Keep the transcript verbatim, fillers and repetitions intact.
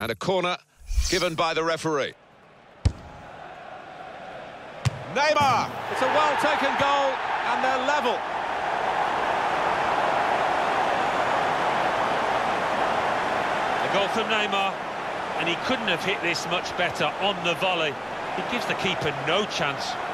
And a corner given by the referee. Neymar! It's a well-taken goal, and they're level. The goal from Neymar, and he couldn't have hit this much better on the volley. It gives the keeper no chance.